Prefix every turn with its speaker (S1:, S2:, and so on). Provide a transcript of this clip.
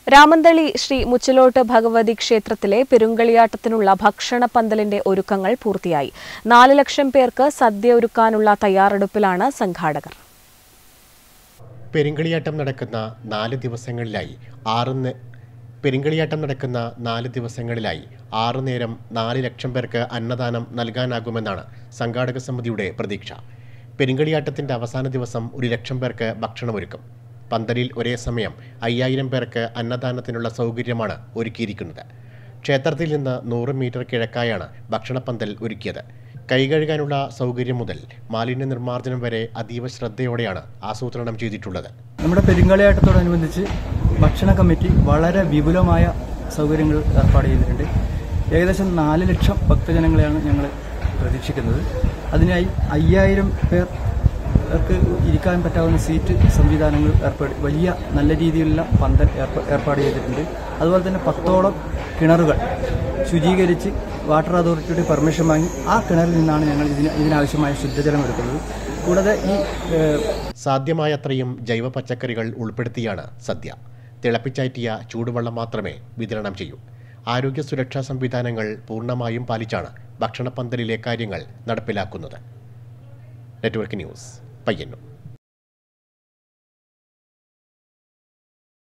S1: രാമന്തളി ശ്രീ മുച്ചിലോട്ട് ഭഗവതി ക്ഷേത്രത്തിലെ പെരുങ്കളിയാട്ടത്തിനുള്ള ഭക്ഷണ പന്തലിന്റെ ഒരുക്കങ്ങൾ പൂർത്തിയായി. 4 ലക്ഷം പേർക്ക് സദ്യ ഒരുക്കാനുള്ള തയ്യാറെടുപ്പിലാണ് സംഘാടകർ.
S2: പെരുങ്കളിയാട്ടം നടക്കുന്ന 4 ദിവസങ്ങളിലായി 6 നേരം 4 ലക്ഷം പേർക്ക് അന്നദാനം നൽകാനാകുമെന്നാണ് സംഘാടക സമിതിയുടെ പ്രതീക്ഷ. പെരുങ്കളിയാട്ടത്തിന്റെ അവസാന ദിവസം 1 ലക്ഷം പേർക്ക് ഭക്ഷണമൊരുക്കും. പന്തലിൽ ഒരേ സമയം 5000 പേർക്ക് അന്നദാനത്തിനുള്ള സൗകര്യമാണ് ഒരുക്കിയിരിക്കുന്നത്. ക്ഷേത്രത്തിൽ നിന്ന് 100 മീറ്റർ കിഴക്കായാണ് ഭക്ഷണപ്പന്തൽ ഒരുക്കിയത്. കൈകഴുകാനുള്ള സൗകര്യം മുതൽ മാലിന്യ നിർമ്മാർജ്ജനം വരെ അതീവ ശ്രദ്ധയോടെയാണ് ആസൂത്രണം ചെയ്തിട്ടുള്ളത്.
S3: നമ്മുടെ പെരുങ്കളിയാട്ടത്തോടനുബന്ധിച്ച് ഭക്ഷണ കമ്മിറ്റി വളരെ വിപുലമായ സൗകര്യങ്ങൾ ഏർപ്പാട് ചെയ്തിട്ടുണ്ട്. ഏകദേശം 4 ലക്ഷം ഭക്തജനങ്ങളെയാണ് ഞങ്ങൾ പ്രതീക്ഷിക്കുന്നത്. അതിനായി 5000 പേർക്ക് ഇരിക്കാൻ പറ്റാവുന്ന സീറ്റ് സംവിധാനങ്ങൾ വലിയ നല്ല രീതിയിലുള്ള പന്തൽ ഏർപ്പാട് ചെയ്തിട്ടുണ്ട്. അതുപോലെ തന്നെ 10ഓളം കിണറുകൾ ശുചീകരിച്ച് വാട്ടർ അതോറിറ്റിയുടെ പെർമിഷൻ വാങ്ങി ആ കിണറിൽ നിന്നാണ് ഞങ്ങൾ ഇതിനാവശ്യമായ ശുദ്ധജലം എടുക്കുന്നത്. കൂടാതെ
S2: സാധ്യമായത്രയും ജൈവ പച്ചക്കറികൾ ഉൾപ്പെടുത്തിയാണ് സദ്യ. തിളപ്പിച്ചാറ്റിയ ചൂടുവെള്ളം മാത്രമേ വിതരണം ചെയ്യൂ. ആരോഗ്യ സുരക്ഷാ സംവിധാനങ്ങൾ പൂർണ്ണമായും പാലിച്ചാണ് ഭക്ഷണപ്പന്തലിലെ കാര്യങ്ങൾ നടപ്പിലാക്കുന്നത്. Network news, Payyanur.